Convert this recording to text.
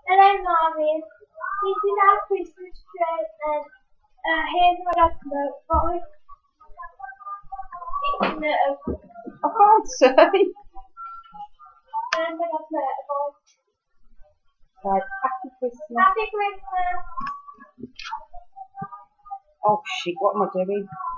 Hello, Marvin. This is our Christmas tree, and here's what I've got. It's no. I can't see. And what I've got. Right, happy Christmas. Happy Christmas. Oh shit, what am I doing?